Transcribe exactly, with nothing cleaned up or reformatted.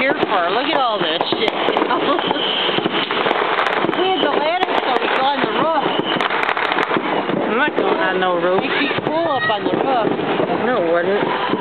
here for? Look at all this shit. We had the ladder so we go on the roof. I'm not going on no roof. It'd be cool up on the roof. No, it wouldn't.